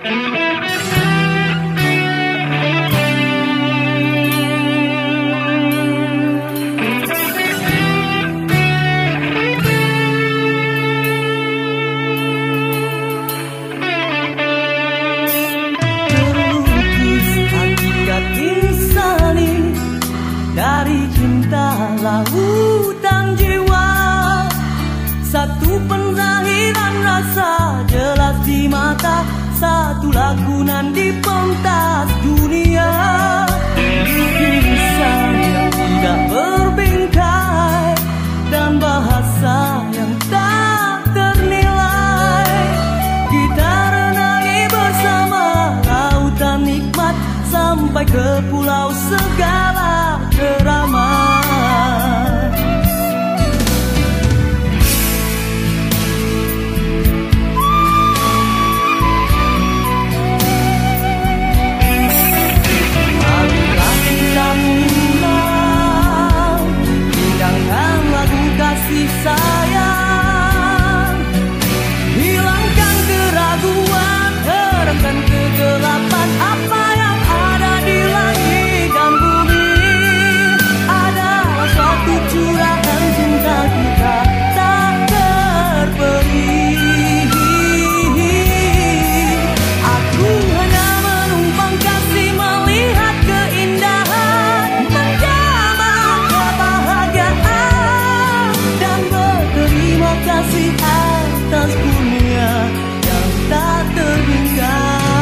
Dari cinta lautan jiwa, satu penzahiran rasa jelas di mata, satu lagunan di pentas dunia. Kisah yang tidak berbingkai dan bahasa yang tak ternilai, kita renangi bersama lautan nikmat sampai ke pulau segala keramat. Marilah kita mulai, hidangkan lagu kasih sayang, hilangkan keraguan, terangkan kegelapan. Apa yang ada di langit dan bumi adalah suatu curahan cinta kita tak terperi. Aku hanya menumpang kasih, melihat keindahan, menjamak kebahagiaan, dan berterima kasih atas dunia yang tak terhingga.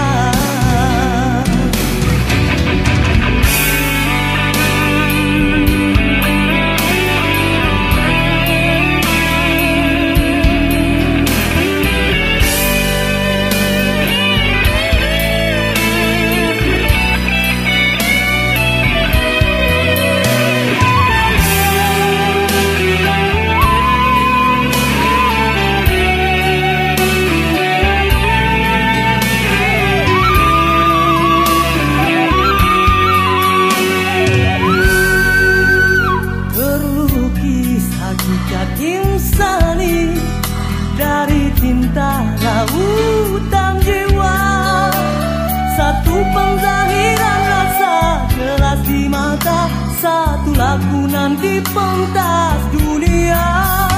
Hakikat insani dari cinta lautan jiwa, satu penzahiran rasa jelas di mata, satu lagunan di pentas dunia.